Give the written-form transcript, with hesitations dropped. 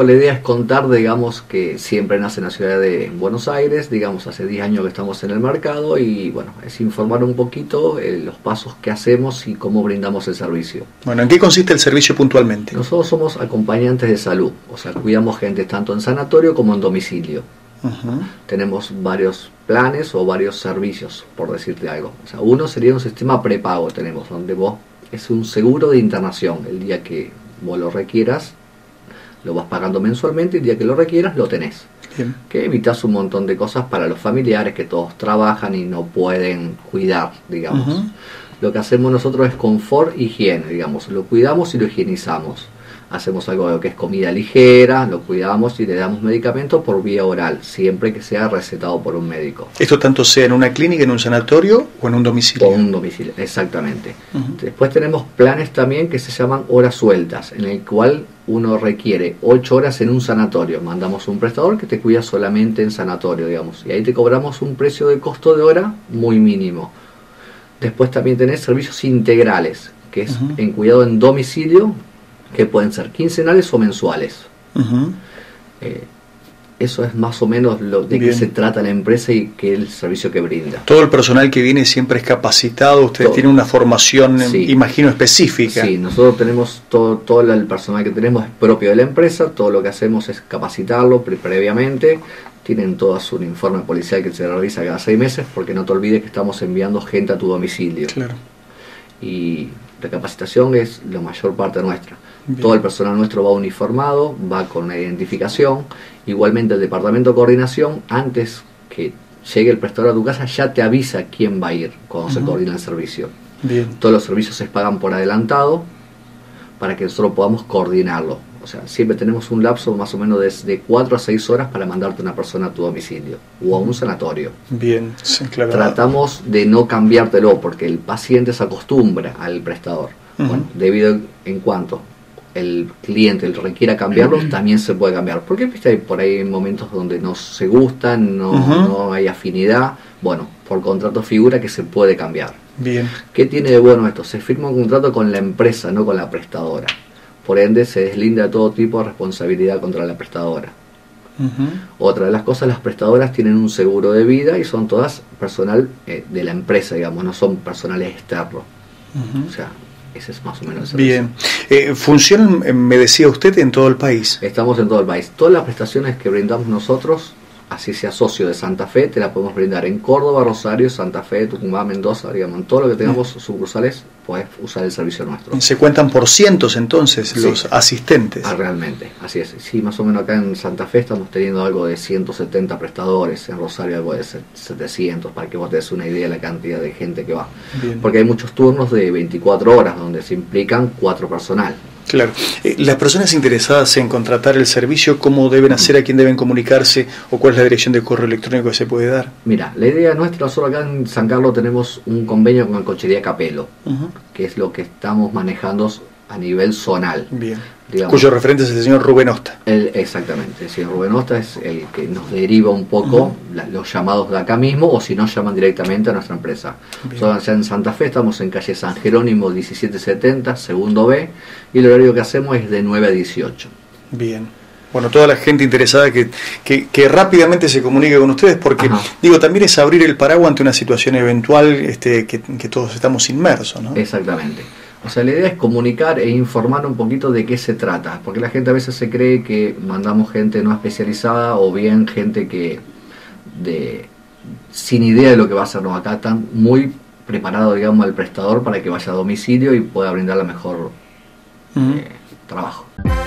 poco la idea es contar, digamos, que siempre nace en la ciudad de Buenos Aires, digamos, hace 10 años que estamos en el mercado y, bueno, es informar un poquito los pasos que hacemos y cómo brindamos el servicio. Bueno, ¿en qué consiste el servicio puntualmente? Nosotros somos acompañantes de salud, o sea, cuidamos gente tanto en sanatorio como en domicilio. Tenemos varios planes o varios servicios, por decirte algo. O sea, uno sería un sistema prepago, tenemos, donde vos es un seguro de internación. El día que vos lo requieras, lo vas pagando mensualmente, y el día que lo requieras, lo tenés. Bien. Que evitas un montón de cosas para los familiares que todos trabajan y no pueden cuidar, digamos. Lo que hacemos nosotros es confort, higiene, digamos. Lo cuidamos y lo higienizamos. Hacemos algo que es comida ligera, lo cuidamos y le damos medicamentos por vía oral, siempre que sea recetado por un médico. ¿Esto tanto sea en una clínica, en un sanatorio o en un domicilio? O un domicilio, exactamente. Después tenemos planes también que se llaman horas sueltas, en el cual uno requiere 8 horas en un sanatorio. Mandamos un prestador que te cuida solamente en sanatorio, digamos, y ahí te cobramos un precio de costo de hora muy mínimo. Después también tenés servicios integrales, que es en cuidado en domicilio, que pueden ser quincenales o mensuales. Eso es más o menos lo de qué se trata la empresa y qué es el servicio que brinda. Todo el personal que viene siempre es capacitado, ustedes tienen una formación, imagino, específica. Sí, nosotros tenemos todo el personal que tenemos es propio de la empresa, todo lo que hacemos es capacitarlo previamente, tienen todo su informe policial que se realiza cada 6 meses, porque no te olvides que estamos enviando gente a tu domicilio. Claro. Y la capacitación es la mayor parte nuestra. Bien. Todo el personal nuestro va uniformado, va con una identificación. Igualmente el departamento de coordinación, antes que llegue el prestador a tu casa, ya te avisa quién va a ir cuando se coordina el servicio. Bien. Todos los servicios se pagan por adelantado para que nosotros podamos coordinarlo. O sea, siempre tenemos un lapso más o menos de 4 a 6 horas para mandarte una persona a tu domicilio o a un sanatorio. Bien, sí, claro. Tratamos de no cambiártelo porque el paciente se acostumbra al prestador. Bueno, debido en cuanto el cliente requiera cambiarlo, también se puede cambiar. Porque viste, hay por ahí momentos donde no se gustan, no hay afinidad. Bueno, por contrato figura que se puede cambiar. Bien. ¿Qué tiene de bueno esto? Se firma un contrato con la empresa, no con la prestadora. Por ende, se deslinda de todo tipo de responsabilidad contra la prestadora. Otra de las cosas, las prestadoras tienen un seguro de vida y son todas personal de la empresa, digamos, no son personales externos. O sea, ese es más o menos el servicio. Bien. ¿Funcionan, me decía usted, en todo el país? Estamos en todo el país. Todas las prestaciones que brindamos nosotros, así sea socio de Santa Fe, te la podemos brindar en Córdoba, Rosario, Santa Fe, Tucumán, Mendoza, digamos, en todo lo que tengamos sucursales, puedes usar el servicio nuestro. ¿Se cuentan por cientos entonces los asistentes? Realmente, así es. Sí, más o menos acá en Santa Fe estamos teniendo algo de 170 prestadores, en Rosario algo de 700, para que vos te des una idea de la cantidad de gente que va. Bien. Porque hay muchos turnos de 24 horas donde se implican 4 personal. Claro. Las personas interesadas en contratar el servicio, ¿cómo deben hacer? ¿A quién deben comunicarse? ¿O cuál es la dirección de correo electrónico que se puede dar? Mira, la idea nuestra, nosotros acá en San Carlos tenemos un convenio con la Cochería Capelo, que es lo que estamos manejando a nivel zonal. Bien. Digamos, cuyo referente es el señor Rubén Osta. Exactamente, el señor Rubén Osta es el que nos deriva un poco los llamados de acá mismo, o si no, llaman directamente a nuestra empresa. Nosotros en Santa Fe estamos en calle San Jerónimo 1770, segundo B, y el horario que hacemos es de 9 a 18. Bien. Bueno, toda la gente interesada que rápidamente se comunique con ustedes, porque digo, también es abrir el paraguas ante una situación eventual que todos estamos inmersos, ¿no? Exactamente. O sea, la idea es comunicar e informar un poquito de qué se trata, porque la gente a veces se cree que mandamos gente no especializada o bien gente sin idea de lo que va a hacer. No, acá están muy preparados, digamos, al prestador para que vaya a domicilio y pueda brindar la mejor trabajo.